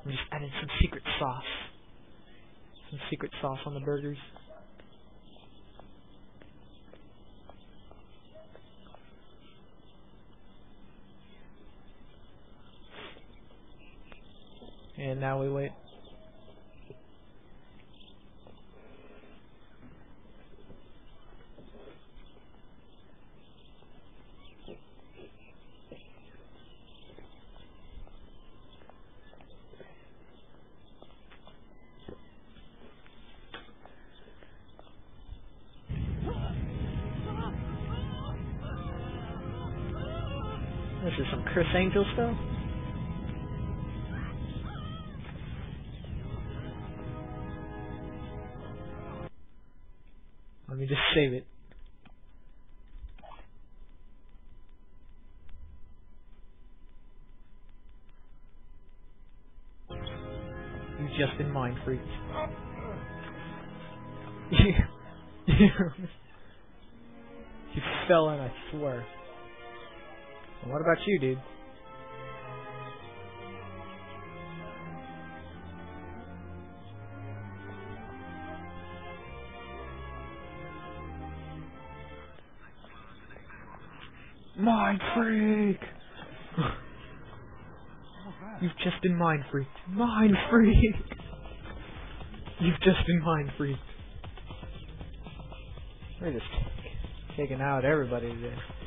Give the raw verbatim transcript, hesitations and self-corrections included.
I'm just adding some secret sauce. Some secret sauce on the burgers. And now we wait. This is some Chris Angel stuff. Let me just save it. You just been mind freaked. you, you fell in, I swear. And what about you, dude? Mind freak! You've just been mind freaked. Mind freak! You've just been mind freaked. We're just taking out everybody today.